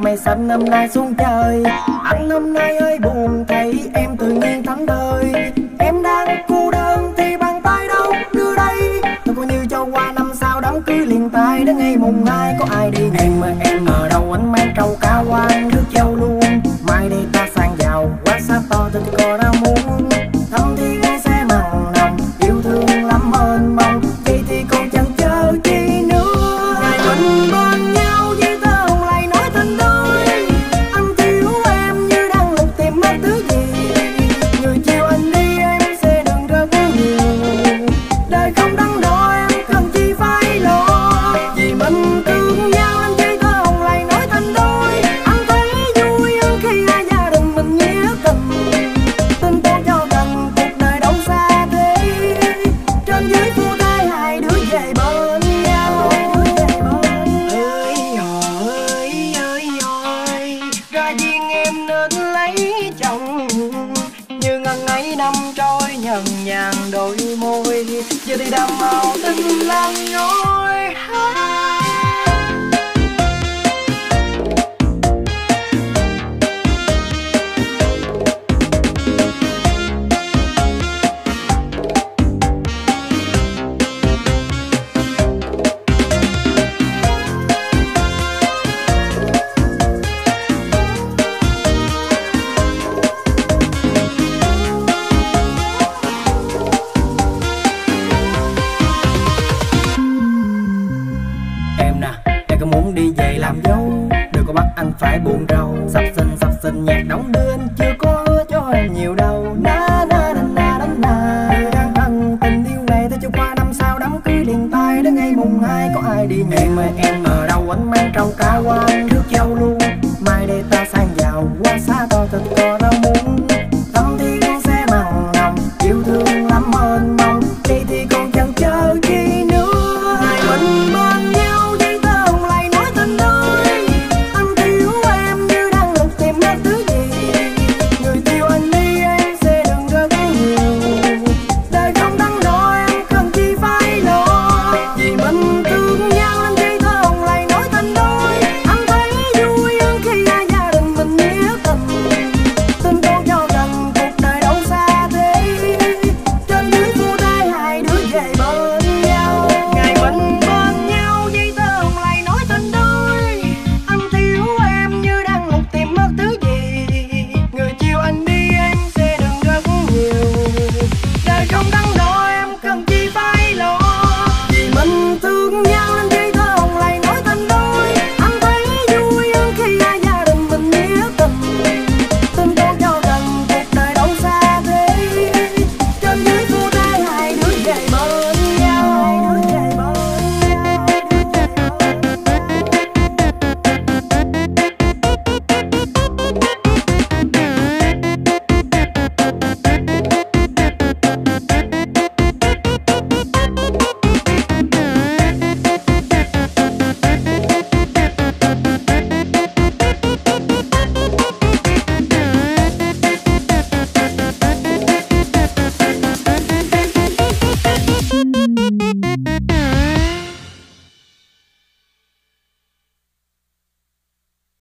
mây xanh năm nay xuống trời. Anh năm nay hơi buồn thấy em tự nhiên thẫn thơi. Em đang cô đơn thì bàn tay đâu đưa đây. Tôi coi như cho qua năm sau đám cưới liền tay. Đến ngày mùng 2 có ai đi em ở đâu anh mang trâu cá quan rước dâu luôn. Mai đi ta sang giàu quá xa to tình cò đã muốn. Thăm thì nghe sẽ mặn nồng yêu thương lắm ơn mong. Vậy thì còn chẳng chờ chi nữa. Ngày mình bên nhau với tơ hồng lại nói thành đôi. Anh thiếu em như đang lục tìm mất thứ gì. Người chiều anh đi em sẽ đừng rơi nhiều. Đời không đắn đo em cần chi phải lo. Vì mình thương nhau anh với tơ hồng lại nói thành đôi. Anh thấy vui hơn khi hai gia đình mình nghĩa tình. Tin tôi cho rằng cuộc đời đâu xa thế. Trên dưới phu thai hai đứa về bên nhau. Ra duyên em nên lấy chồng. Như ngần ấy năm trôi nhần nhàn đôi môi. Giờ thì đam màu tình lan nhối. Em nè, em có muốn đi về làm dâu. Đừng có bắt anh phải buồn rầu. Sắp xinh nhạc đóng đưa anh chưa có hứa cho em nhiều đâu. Na na na na na na. Người đang thân tình yêu này ta cho qua năm sau đám cưới liền tay. Đến ngày mùng 2 có ai đi em ở đâu anh mang trâu cá qua